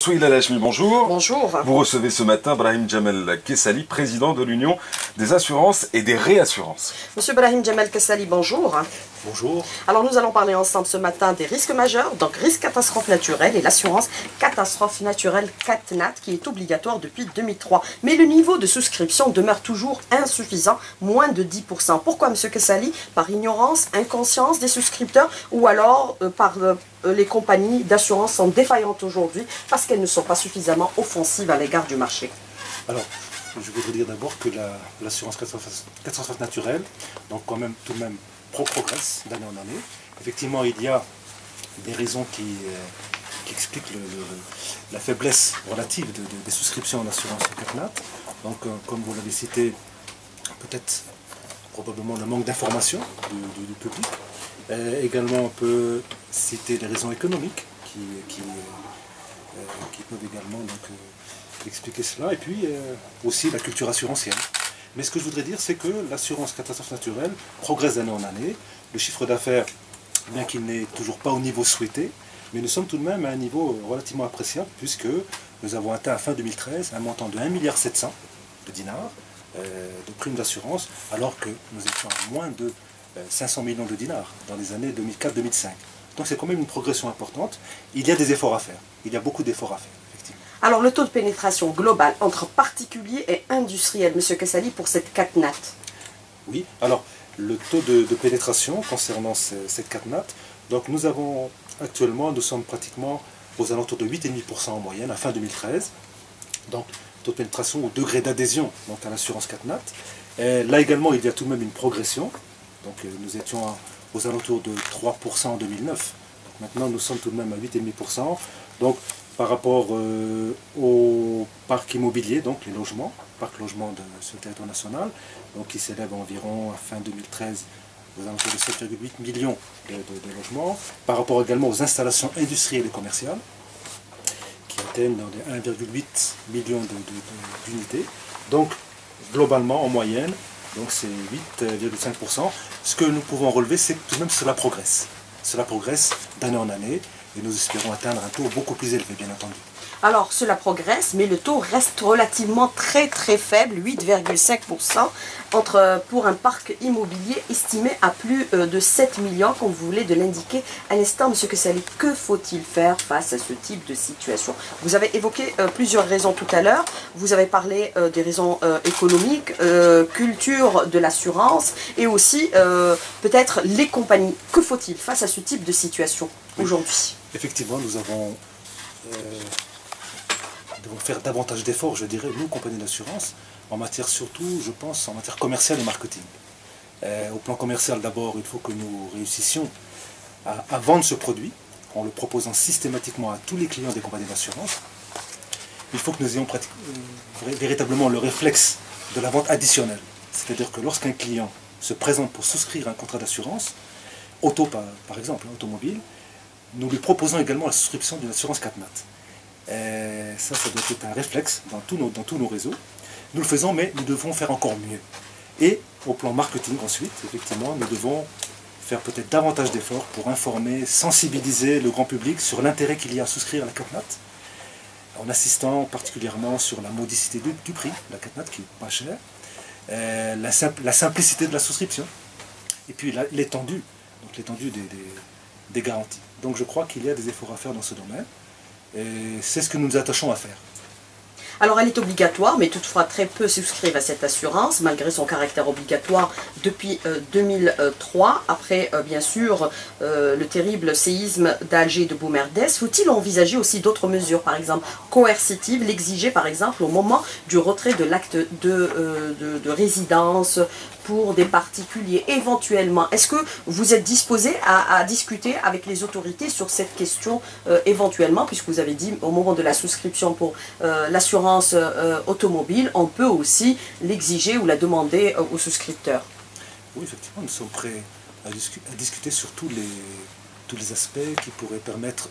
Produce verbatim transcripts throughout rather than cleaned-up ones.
Souila Lachmi, bonjour. Bonjour. Vous recevez ce matin Brahim Jamal Kessali, président de l'Union des assurances et des réassurances. Monsieur Brahim Jamal Kessali, bonjour. Bonjour. Alors nous allons parler ensemble ce matin des risques majeurs, donc risque catastrophe naturelle et l'assurance catastrophe naturelle CatNat qui est obligatoire depuis deux mille trois. Mais le niveau de souscription demeure toujours insuffisant, moins de dix pour cent. Pourquoi monsieur Kessali? Par ignorance, inconscience des souscripteurs ou alors euh, par euh, les compagnies d'assurance sont défaillantes aujourd'hui parce qu'elles ne sont pas suffisamment offensives à l'égard du marché? Alors, je voudrais dire d'abord que l'assurance la, catastrophe, catastrophe naturelle, donc quand même tout de même pro progresse d'année en année. Effectivement, il y a des raisons qui, euh, qui expliquent le, le, la faiblesse relative de, de, des souscriptions en assurance CatNat. Donc, euh, comme vous l'avez cité, peut-être probablement le manque d'information du, du, du public. Euh, également, on peut citer les raisons économiques qui, qui, euh, qui peuvent également donc, euh, expliquer cela. Et puis euh, aussi la culture assurantielle. Mais ce que je voudrais dire, c'est que l'assurance catastrophe naturelle progresse d'année en année. Le chiffre d'affaires, bien qu'il n'est toujours pas au niveau souhaité, mais nous sommes tout de même à un niveau relativement appréciable, puisque nous avons atteint à fin deux mille treize un montant de un virgule sept milliard de dinars euh, de primes d'assurance, alors que nous étions à moins de euh, cinq cents millions de dinars dans les années deux mille quatre deux mille cinq. Donc c'est quand même une progression importante. Il y a des efforts à faire. Il y a beaucoup d'efforts à faire. Alors, le taux de pénétration global entre particuliers et industriels, monsieur Kessali, pour cette CatNat? Oui, alors, le taux de, de pénétration concernant ce, cette CatNat, donc nous avons actuellement, nous sommes pratiquement aux alentours de huit virgule cinq pour cent en moyenne à fin deux mille treize. Donc, taux de pénétration au degré d'adhésion à l'assurance CatNat. Et là également, il y a tout de même une progression. Donc, nous étions à, aux alentours de trois pour cent en deux mille neuf. Donc, maintenant, nous sommes tout de même à huit virgule cinq pour cent. Donc, par rapport euh, au parc immobilier, donc les logements, parc logement de ce territoire national, donc qui s'élève environ à fin deux mille treize aux alentours de sept virgule huit millions de, de, de logements, par rapport également aux installations industrielles et commerciales, qui atteignent dans les un virgule huit millions d'unités. De, de, donc, globalement, en moyenne, donc c'est huit virgule cinq pour cent. Ce que nous pouvons relever, c'est que tout de même cela progresse. Cela progresse d'année en année. Et nous espérons atteindre un taux beaucoup plus élevé, bien entendu. Alors, cela progresse, mais le taux reste relativement très très faible, huit virgule cinq pour cent, entre, pour un parc immobilier estimé à plus de sept millions, comme vous voulez de l'indiquer à l'instant, monsieur Kessali. Que faut-il faire face à ce type de situation? Vous avez évoqué euh, plusieurs raisons tout à l'heure. Vous avez parlé euh, des raisons euh, économiques, euh, culture de l'assurance, et aussi euh, peut-être les compagnies. Que faut-il face à ce type de situation aujourd'hui? Effectivement, nous avons... Euh, devons faire davantage d'efforts, je dirais, nous, compagnies d'assurance, en matière surtout, je pense, en matière commerciale et marketing. Euh, au plan commercial, d'abord, il faut que nous réussissions à, à vendre ce produit, en le proposant systématiquement à tous les clients des compagnies d'assurance. Il faut que nous ayons euh, véritablement le réflexe de la vente additionnelle. C'est-à-dire que lorsqu'un client se présente pour souscrire un contrat d'assurance, auto par, par exemple, automobile, nous lui proposons également la souscription d'une assurance CatNat. Et ça, ça doit être un réflexe dans tous, nos, dans tous nos réseaux. Nous le faisons, mais nous devons faire encore mieux. Et au plan marketing, ensuite, effectivement, nous devons faire peut-être davantage d'efforts pour informer, sensibiliser le grand public sur l'intérêt qu'il y a à souscrire à la CatNat, en insistant particulièrement sur la modicité du, du prix, la CatNat qui est pas chère, la, simple, la simplicité de la souscription, et puis l'étendue, donc l'étendue des, des, des garanties. Donc je crois qu'il y a des efforts à faire dans ce domaine. Et c'est ce que nous nous attachons à faire. Alors elle est obligatoire, mais toutefois très peu souscrivent à cette assurance, malgré son caractère obligatoire depuis euh, deux mille trois, après euh, bien sûr euh, le terrible séisme d'Alger et de Boumerdès. Faut-il envisager aussi d'autres mesures, par exemple coercitives, l'exiger par exemple au moment du retrait de l'acte de, euh, de, de résidence pour des particuliers éventuellement? Est-ce que vous êtes disposé à, à discuter avec les autorités sur cette question euh, éventuellement, puisque vous avez dit au moment de la souscription pour euh, l'assurance euh, automobile, on peut aussi l'exiger ou la demander euh, aux souscripteurs? Oui, effectivement, nous sommes prêts à, discu à discuter sur tous les, tous les aspects qui pourraient permettre,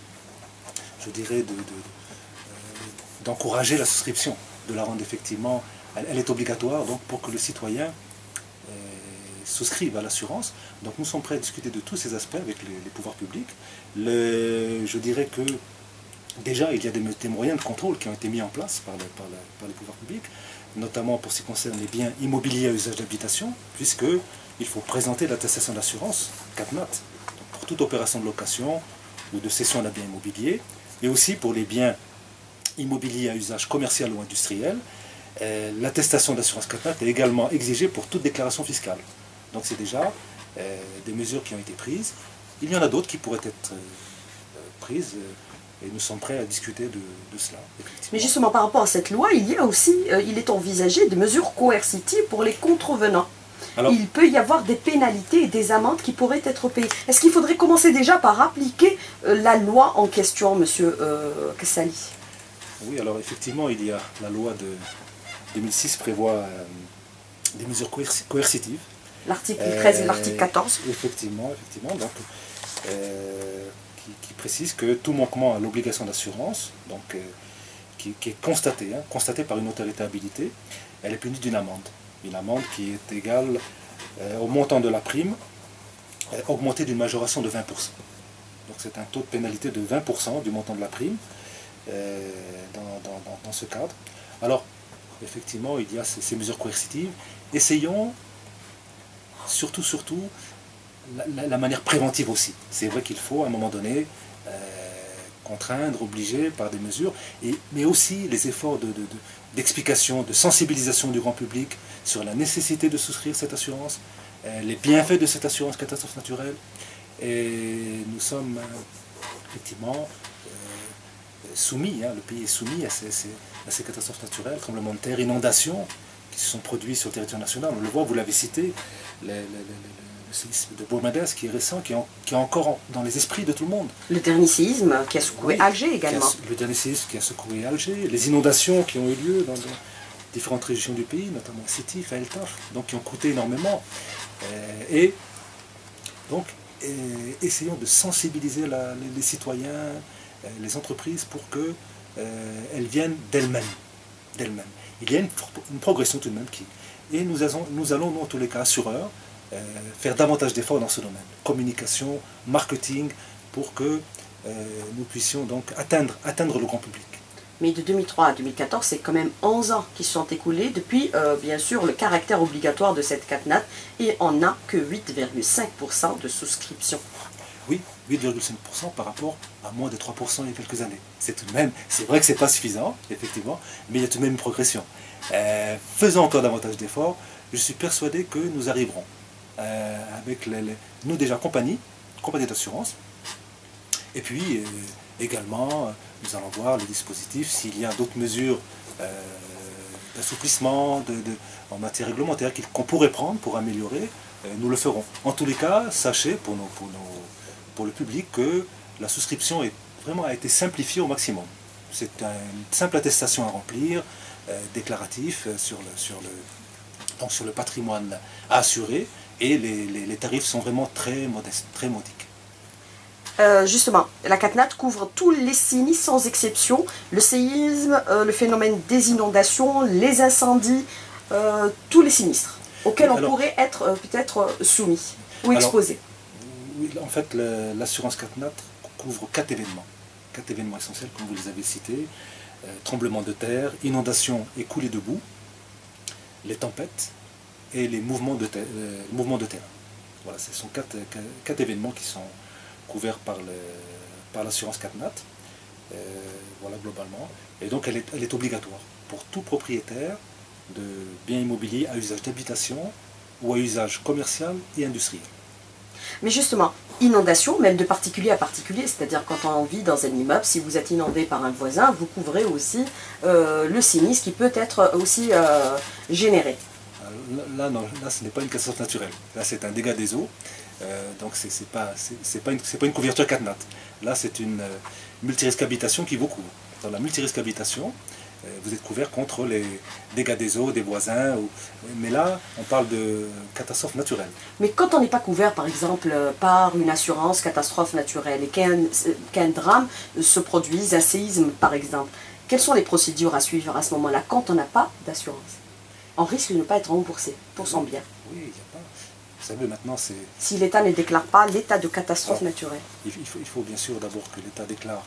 je dirais, d'encourager de, de, euh, la souscription, de la rendre effectivement, elle, elle est obligatoire donc pour que le citoyen souscrivent à l'assurance. Donc nous sommes prêts à discuter de tous ces aspects avec les, les pouvoirs publics. Le, je dirais que déjà, il y a des, des moyens de contrôle qui ont été mis en place par, le, par, le, par les pouvoirs publics, notamment pour ce qui concerne les biens immobiliers à usage d'habitation, puisqu'il faut présenter l'attestation d'assurance, CatNat, pour toute opération de location ou de cession d'un bien immobilier, et aussi pour les biens immobiliers à usage commercial ou industriel. Euh, l'attestation d'assurance CatNat est également exigée pour toute déclaration fiscale. Donc c'est déjà euh, des mesures qui ont été prises. Il y en a d'autres qui pourraient être euh, prises. Euh, Et nous sommes prêts à discuter de, de cela. Mais justement, par rapport à cette loi, il y a aussi, euh, il est envisagé des mesures coercitives pour les contrevenants. Alors, il peut y avoir des pénalités et des amendes qui pourraient être payées. Est-ce qu'il faudrait commencer déjà par appliquer euh, la loi en question, monsieur euh, Kessali? Oui, alors effectivement, il y a la loi de deux mille six prévoit euh, des mesures coerci coercitives. L'article treize et l'article quatorze. Effectivement, effectivement. Donc, euh, Qui, qui précise que tout manquement à l'obligation d'assurance, donc euh, qui, qui est constaté, hein, constaté par une autorité habilitée, elle est punie d'une amende. Une amende qui est égale euh, au montant de la prime, euh, augmenté d'une majoration de vingt pour cent. Donc c'est un taux de pénalité de vingt pour cent du montant de la prime euh, dans, dans, dans, dans ce cadre. Alors, effectivement, il y a ces, ces mesures coercitives. Essayons, surtout, surtout, La, la, la manière préventive aussi. C'est vrai qu'il faut à un moment donné euh, contraindre, obliger par des mesures, et, mais aussi les efforts d'explication, de, de, de, de sensibilisation du grand public sur la nécessité de souscrire cette assurance, euh, les bienfaits de cette assurance catastrophe naturelle. Et nous sommes euh, effectivement euh, soumis, hein, le pays est soumis à ces, ces, à ces catastrophes naturelles, tremblements de terre, inondations qui se sont produits sur le territoire national. On le voit, vous l'avez cité, les, les, les, les de Bourg-Madès qui est récent, qui est, en, qui est encore en, dans les esprits de tout le monde. Le dernier séisme qui a secoué oui, Alger également. A, le dernier séisme qui a secoué Alger, les inondations qui ont eu lieu dans, dans différentes régions du pays, notamment Sétif, El Taf, donc qui ont coûté énormément. Euh, et donc, et, essayons de sensibiliser la, les, les citoyens, euh, les entreprises pour qu'elles euh, viennent d'elles-mêmes. d'elles-mêmes. Il y a une, une progression tout de même qui... Et nous allons, nous allons, nous, en tous les cas, assureurs, Euh, faire davantage d'efforts dans ce domaine, communication, marketing, pour que euh, nous puissions donc atteindre, atteindre le grand public. Mais de deux mille trois à deux mille quatorze, c'est quand même onze ans qui se sont écoulés depuis, euh, bien sûr, le caractère obligatoire de cette CatNat, et on n'a que huit virgule cinq pour cent de souscription. Oui, huit virgule cinq pour cent par rapport à moins de trois pour cent il y a quelques années. C'est tout de même, c'est vrai que c'est pas suffisant, effectivement, mais il y a tout de même une progression. Euh, faisons encore davantage d'efforts, je suis persuadé que nous arriverons. Euh, avec les, les, nous déjà compagnie, compagnie d'assurance, et puis euh, également nous allons voir le dispositif s'il y a d'autres mesures euh, d'assouplissement de, de, en matière réglementaire qu'on pourrait prendre pour améliorer, euh, nous le ferons. En tous les cas, sachez pour, nos, pour, nos, pour le public que la souscription est, vraiment a été simplifiée au maximum. C'est une simple attestation à remplir, euh, déclaratif euh, sur, le, sur, le, donc sur le patrimoine à assurer. Et les, les, les tarifs sont vraiment très modestes, très modiques. Euh, justement, la CatNat couvre tous les sinistres sans exception, le séisme, euh, le phénomène des inondations, les incendies, euh, tous les sinistres auxquels on alors, pourrait être euh, peut-être soumis ou exposé. Oui, en fait, l'assurance CatNat couvre quatre événements, quatre événements essentiels comme vous les avez cités, euh, tremblements de terre, inondations et coulées de boue, les tempêtes, et les mouvements de, terre, euh, mouvements de terrain. Voilà, ce sont quatre, quatre événements qui sont couverts par, le, par l'assurance CatNat, euh, voilà, globalement. Et donc elle est, elle est obligatoire pour tout propriétaire de biens immobiliers à usage d'habitation ou à usage commercial et industriel. Mais justement, inondation, même de particulier à particulier, c'est-à-dire quand on vit dans un immeuble, si vous êtes inondé par un voisin, vous couvrez aussi euh, le sinistre qui peut être aussi euh, généré. Là, non, là, ce n'est pas une catastrophe naturelle. Là, c'est un dégât des eaux. Euh, donc, ce n'est pas, pas, pas une couverture CatNat. Là, c'est une euh, multirisque habitation qui vous couvre. Dans la multirisque habitation, euh, vous êtes couvert contre les dégâts des eaux, des voisins. Ou... Mais là, on parle de catastrophe naturelle. Mais quand on n'est pas couvert, par exemple, par une assurance catastrophe naturelle et qu'un qu'un drame se produise, un séisme, par exemple, quelles sont les procédures à suivre à ce moment-là quand on n'a pas d'assurance ? On risque de ne pas être remboursé pour son bien. Oui, il n'y a pas. Vous savez, maintenant, c'est... Si l'État ne déclare pas l'état de catastrophe Alors, naturelle. Il faut, il faut bien sûr d'abord que l'État déclare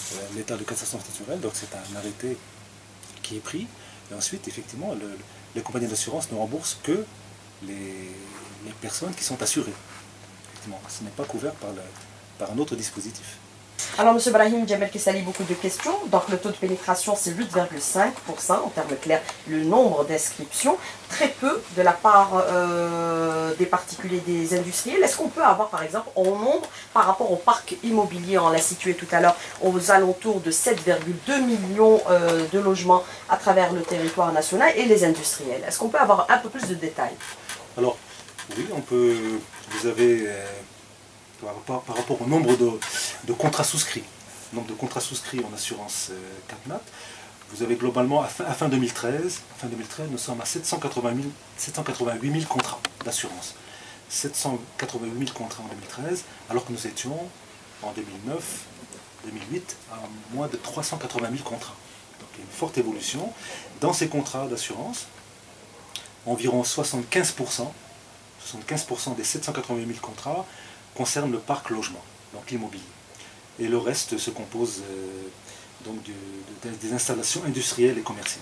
l'état de catastrophe naturelle. Donc c'est un arrêté qui est pris. Et ensuite, effectivement, le, les compagnies d'assurance ne remboursent que les, les personnes qui sont assurées. Effectivement, ce n'est pas couvert par, le, par un autre dispositif. Alors, M. Brahim Djamel Kessali, beaucoup de questions. Donc, le taux de pénétration, c'est huit virgule cinq pour cent en termes clairs. Le nombre d'inscriptions, très peu de la part euh, des particuliers, des industriels. Est-ce qu'on peut avoir, par exemple, en nombre, par rapport au parc immobilier, on l'a situé tout à l'heure, aux alentours de sept virgule deux millions euh, de logements à travers le territoire national et les industriels? Est-ce qu'on peut avoir un peu plus de détails? Alors, oui, on peut. Vous avez. Euh, Par rapport, par rapport au nombre de, de contrats souscrits, nombre de contrats souscrits en assurance euh, CatNat, vous avez globalement, à fin, à fin deux mille treize, à fin deux mille treize, nous sommes à sept cent quatre-vingt-huit mille contrats d'assurance. sept cent quatre-vingt-huit mille contrats en deux mille treize, alors que nous étions en deux mille neuf, deux mille huit à moins de trois cent quatre-vingt mille contrats. Donc il y a une forte évolution. Dans ces contrats d'assurance, environ soixante-quinze pour cent, soixante-quinze pour cent des sept cent quatre-vingt-huit mille contrats concerne le parc logement, donc l'immobilier. Et le reste se compose euh, donc de, de, des installations industrielles et commerciales.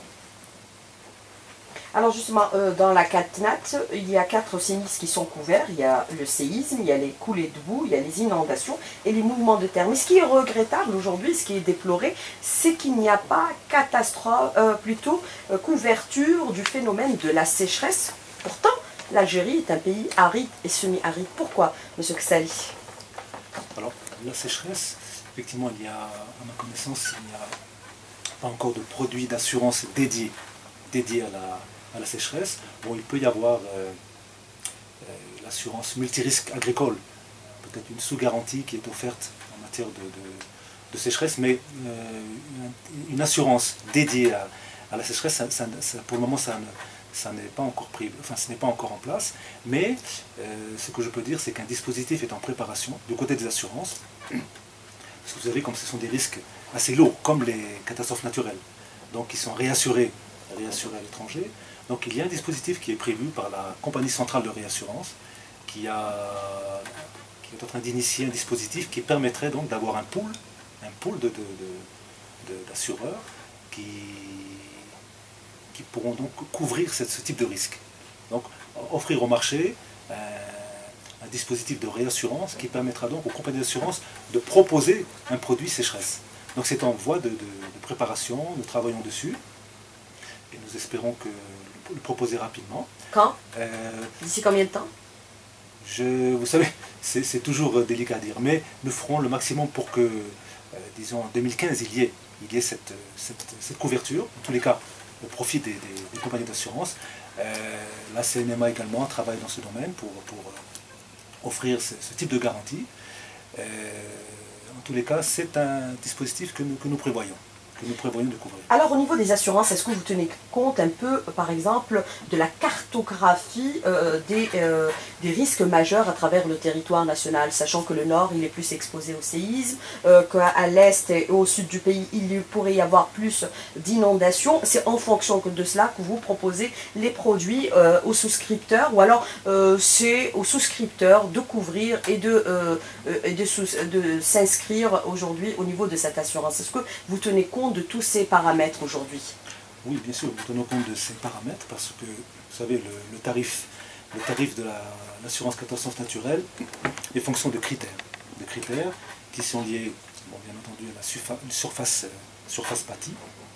Alors justement, euh, dans la CatNat, il y a quatre sinistres qui sont couverts. Il y a le séisme, il y a les coulées de boue, il y a les inondations et les mouvements de terre. Mais ce qui est regrettable aujourd'hui, ce qui est déploré, c'est qu'il n'y a pas catastrophe, euh, plutôt euh, couverture du phénomène de la sécheresse. Pourtant, l'Algérie est un pays aride et semi-aride. Pourquoi, M. Kessali? Alors, la sécheresse, effectivement, il y a, à ma connaissance, il n'y a pas encore de produits d'assurance dédiés, dédiés à la, à la sécheresse. Bon, il peut y avoir euh, euh, l'assurance multirisque agricole, peut-être une sous-garantie qui est offerte en matière de, de, de sécheresse, mais euh, une, une assurance dédiée à, à la sécheresse, ça, ça, ça, pour le moment, ça ne... ça n'est pas encore pris, enfin ce n'est pas encore en place, mais euh, ce que je peux dire, c'est qu'un dispositif est en préparation du côté des assurances, parce que vous savez, comme ce sont des risques assez lourds, comme les catastrophes naturelles, donc ils sont réassurés, réassurés à l'étranger, donc il y a un dispositif qui est prévu par la compagnie centrale de réassurance, qui, a, qui est en train d'initier un dispositif qui permettrait donc d'avoir un pool, un pool de, de, de, de, d'assureurs qui qui pourront donc couvrir ce, ce type de risque. Donc offrir au marché euh, un dispositif de réassurance qui permettra donc aux compagnies d'assurance de proposer un produit sécheresse. Donc c'est en voie de, de, de préparation, nous travaillons dessus et nous espérons que le, le proposer rapidement. Quand euh, D'ici combien de temps? je, Vous savez, c'est toujours délicat à dire, mais nous ferons le maximum pour que, euh, disons en deux mille quinze, il y ait, il y ait cette, cette, cette couverture, en tous les cas, au profit des, des, des compagnies d'assurance. Euh, la C N M A également travaille dans ce domaine pour, pour euh, offrir ce, ce type de garantie. Euh, en tous les cas, c'est un dispositif que nous, que nous prévoyons. que nous prévoyons de couvrir. Alors au niveau des assurances, est-ce que vous tenez compte un peu, par exemple, de la cartographie euh, des, euh, des risques majeurs à travers le territoire national, sachant que le nord il est plus exposé au séisme, euh, qu'à l'est et au sud du pays il pourrait y avoir plus d'inondations. C'est en fonction de cela que vous proposez les produits euh, aux souscripteurs, ou alors euh, c'est aux souscripteurs de couvrir et de, euh, et de, de s'inscrire aujourd'hui au niveau de cette assurance. Est-ce que vous tenez compte de tous ces paramètres aujourd'hui? Oui, bien sûr, nous tenons compte de ces paramètres parce que, vous savez, le, le tarif, le tarif de l'assurance la, catastrophe naturelle est fonction de critères, de critères qui sont liés, bon, bien entendu, à la surfa, surface, euh, surface bâtie,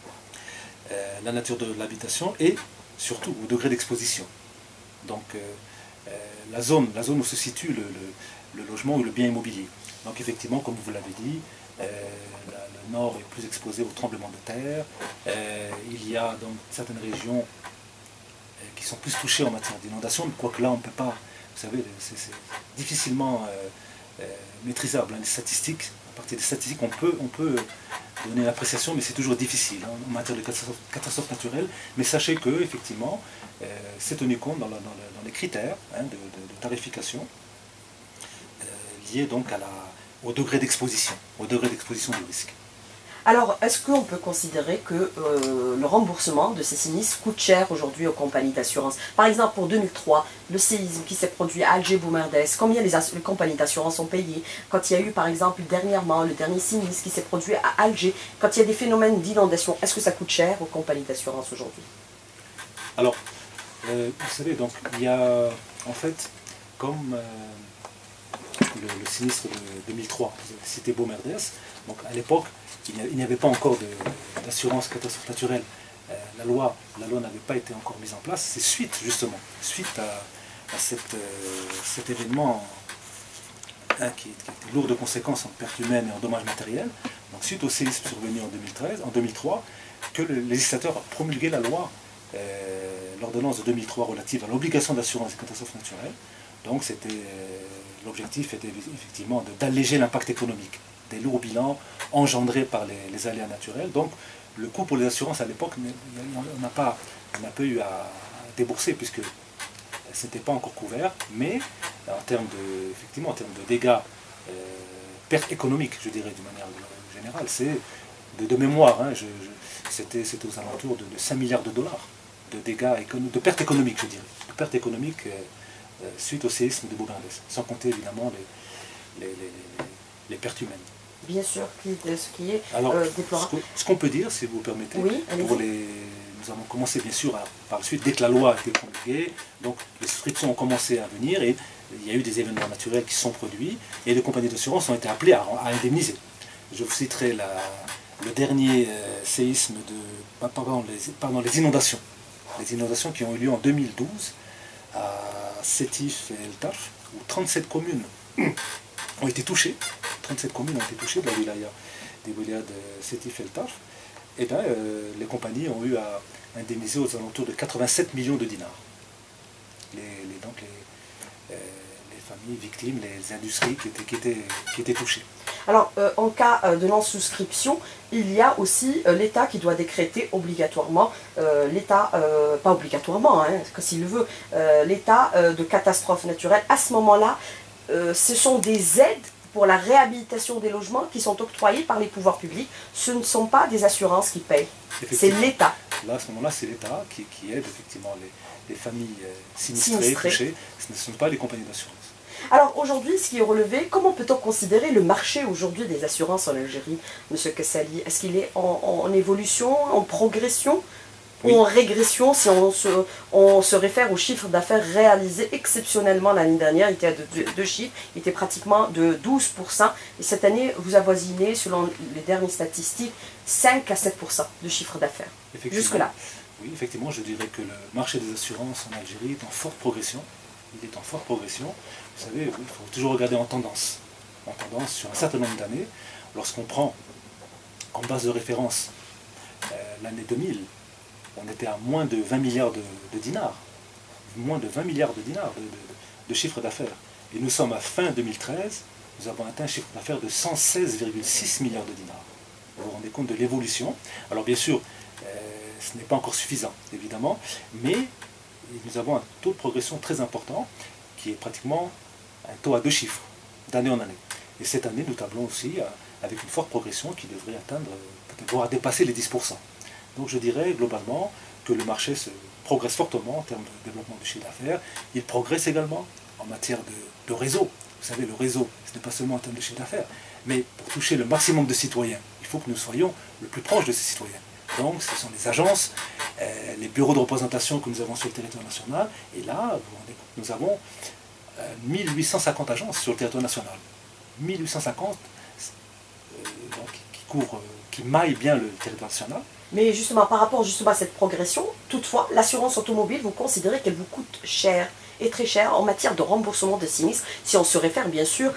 euh, la nature de l'habitation et surtout au degré d'exposition. Donc, euh, euh, la, zone, la zone où se situe le, le, le logement ou le bien immobilier. Donc, effectivement, comme vous l'avez dit, euh, la, le nord est plus exposé aux tremblements de terre. Euh, il y a donc certaines régions euh, qui sont plus touchées en matière d'inondation, quoique là on ne peut pas, vous savez, c'est difficilement euh, euh, maîtrisable. Hein, les statistiques, à partir des statistiques, on peut, on peut donner une appréciation, mais c'est toujours difficile hein, en matière de catastrophes catastrophe naturelles. Mais sachez que, effectivement, euh, c'est tenu compte dans, la, dans, le, dans les critères hein, de, de, de tarification euh, liés donc à la, au degré d'exposition, au degré d'exposition du risque. Alors, est-ce qu'on peut considérer que euh, le remboursement de ces sinistres coûte cher aujourd'hui aux compagnies d'assurance? Par exemple, pour deux mille trois, le séisme qui s'est produit à Alger-Boumerdès, combien les, les compagnies d'assurance ont payé? Quand il y a eu, par exemple, dernièrement, le dernier sinistre qui s'est produit à Alger, quand il y a des phénomènes d'inondation, est-ce que ça coûte cher aux compagnies d'assurance aujourd'hui? Alors, euh, vous savez, donc, il y a, en fait, comme euh, le, le sinistre de deux mille trois, c'était Boumerdès, donc à l'époque, il n'y avait pas encore d'assurance catastrophe naturelle. Euh, la loi, la loi n'avait pas été encore mise en place. C'est suite, justement, suite à, à cette, euh, cet événement hein, qui, qui était lourd de conséquences en pertes humaines et en dommages matériels, donc suite au séisme survenu en deux mille treize, en deux mille trois, que le législateur a promulgué la loi, euh, l'ordonnance de deux mille trois relative à l'obligation d'assurance des catastrophes naturelles. Donc c'était euh, l'objectif était effectivement d'alléger l'impact économique des lourds bilans engendrés par les, les aléas naturels. Donc le coût pour les assurances à l'époque, on n'a pas, on n'a pas eu à débourser puisque ce n'était pas encore couvert, mais en termes de, effectivement, en termes de dégâts, euh, pertes économiques, je dirais d'une manière générale, c'est de, de mémoire, hein, c'était aux alentours de, de cinq milliards de dollars de dégâts, de pertes économiques, je dirais, de pertes économiques euh, suite au séisme de Boumerdès, sans compter évidemment les, les, les, les pertes humaines. Bien sûr, ce qui est Alors, euh, déplorable. Ce qu'on peut dire, si vous permettez, oui, pour les, nous avons commencé bien sûr à, par la suite, dès que la loi a été promulguée, donc les souscriptions ont commencé à venir et il y a eu des événements naturels qui se sont produits et les compagnies d'assurance ont été appelées à, à indemniser. Je vous citerai la, le dernier euh, séisme de, pardon, les, pardon, les inondations. Les inondations qui ont eu lieu en deux mille douze à Sétif et El Taf, où trente-sept communes ont été touchées. trente-sept communes ont été touchées de la wilaya, des wilayas de Sétif et El Taf. Et bien, euh, les compagnies ont eu à indemniser aux alentours de quatre-vingt-sept millions de dinars. Les, les, donc les, euh, les familles victimes, les industries qui étaient, qui étaient, qui étaient touchées. Alors, euh, en cas euh, de non-souscription, il y a aussi euh, l'État qui doit décréter obligatoirement, euh, l'État, euh, pas obligatoirement, hein, que s'il le veut, euh, l'état euh, de catastrophe naturelle. À ce moment-là, euh, ce sont des aides pour la réhabilitation des logements qui sont octroyés par les pouvoirs publics. Ce ne sont pas des assurances qui payent, c'est l'État. Là, à ce moment-là, c'est l'État qui, qui aide effectivement les, les familles euh, sinistrées, Sinistrées, touchées. Ce ne sont pas les compagnies d'assurance. Alors aujourd'hui, ce qui est relevé, comment peut-on considérer le marché aujourd'hui des assurances en Algérie, M. Kassali? Est-ce qu'il est en, en évolution, en progression oui. ou en régression si on se, on se réfère aux chiffres d'affaires réalisés exceptionnellement l'année dernière? Il était à deux, deux chiffres, il était pratiquement de douze pour cent. Et cette année, vous avoisinez, selon les dernières statistiques, cinq à sept pour cent de chiffre d'affaires. Jusque-là. Oui, effectivement, je dirais que le marché des assurances en Algérie est en forte progression. Il est en forte progression. Vous savez, il faut toujours regarder en tendance. En tendance sur un certain nombre d'années. Lorsqu'on prend en base de référence euh, l'année deux mille, on était à moins de vingt milliards de, de dinars. Moins de vingt milliards de dinars de, de, de chiffre d'affaires. Et nous sommes à fin deux mille treize, nous avons atteint un chiffre d'affaires de cent seize virgule six milliards de dinars. Vous vous rendez compte de l'évolution. Alors bien sûr, euh, ce n'est pas encore suffisant, évidemment, mais nous avons un taux de progression très important, qui est pratiquement un taux à deux chiffres, d'année en année. Et cette année, nous tablons aussi avec une forte progression qui devrait atteindre, peut-être voire dépasser les dix pour cent. Donc je dirais globalement que le marché se progresse fortement en termes de développement du chiffre d'affaires. Il progresse également en matière de, de réseau. Vous savez, le réseau, ce n'est pas seulement en termes de chiffre d'affaires, mais pour toucher le maximum de citoyens, il faut que nous soyons le plus proche de ces citoyens. Donc ce sont les agences, euh, les bureaux de représentation que nous avons sur le territoire national. Et là, nous avons euh, mille huit cent cinquante agences sur le territoire national. mille huit cent cinquante euh, donc, qui couvrent, euh, qui maillent bien le territoire national. Mais justement, par rapport justement à cette progression, toutefois, l'assurance automobile, vous considérez qu'elle vous coûte cher et très cher en matière de remboursement de sinistres, si on se réfère bien sûr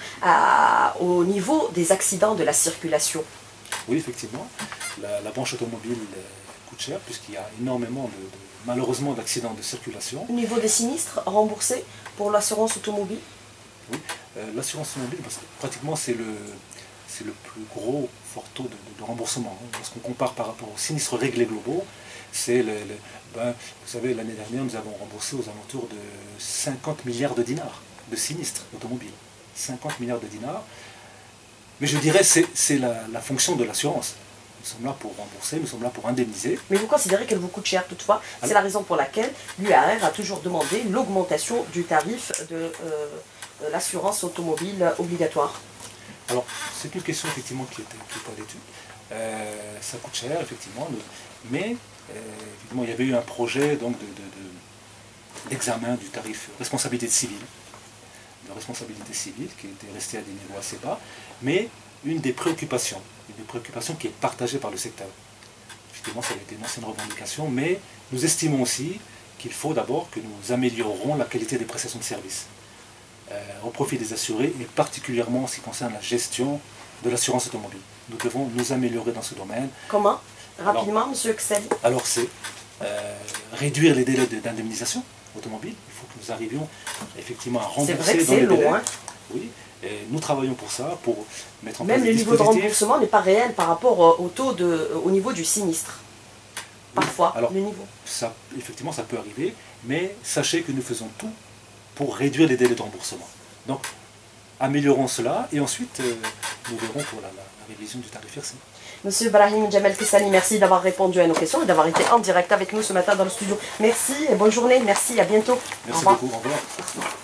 à, au niveau des accidents de la circulation. Oui, effectivement, la, la branche automobile coûte cher puisqu'il y a énormément, de, de, malheureusement, d'accidents de circulation. Au niveau des sinistres remboursés pour l'assurance automobile? Oui, euh, l'assurance automobile, parce que pratiquement c'est le, c'est le plus gros fort taux de, de, de remboursement. Lorsqu'on compare par rapport aux sinistres réglés globaux, c'est le, le ben, vous savez, l'année dernière, nous avons remboursé aux alentours de cinquante milliards de dinars de sinistres automobiles. cinquante milliards de dinars. Mais je dirais que c'est la, la fonction de l'assurance, Nous sommes là pour rembourser, nous sommes là pour indemniser. Mais vous considérez qu'elle vous coûte cher toutefois. C'est la raison pour laquelle l'U A R a toujours demandé l'augmentation du tarif de euh, l'assurance automobile obligatoire. Alors, c'est une question effectivement qui est, qui est à l'étude. Euh, ça coûte cher, effectivement, le, mais euh, effectivement, il y avait eu un projet donc, de, de, de, d'examen du tarif responsabilité civile, de responsabilité civile, qui était resté à des niveaux assez bas, mais une des préoccupations, une des préoccupations qui est partagée par le secteur. Effectivement, ça a été une ancienne revendication, mais nous estimons aussi qu'il faut d'abord que nous améliorerons la qualité des prestations de services euh, au profit des assurés, et particulièrement en ce qui concerne la gestion de l'assurance automobile. Nous devons nous améliorer dans ce domaine. Comment? Rapidement, M. Kessali. Alors c'est euh, réduire les délais d'indemnisation automobile. Il faut que nous arrivions effectivement à rembourser. C'est vrai que c'est long, hein. Oui, et nous travaillons pour ça, pour mettre en place Même des dispositifs. Même le niveau de remboursement n'est pas réel par rapport au taux de, au niveau du sinistre. Parfois, oui. Alors, le niveau. Ça, effectivement, ça peut arriver, mais sachez que nous faisons tout pour réduire les délais de remboursement. Donc, améliorons cela et ensuite euh, nous verrons pour la, la, la révision du tarif R C. Monsieur Brahim Djamel Kessali, merci d'avoir répondu à nos questions et d'avoir été en direct avec nous ce matin dans le studio. Merci et bonne journée, merci, à bientôt. Merci beaucoup, au revoir.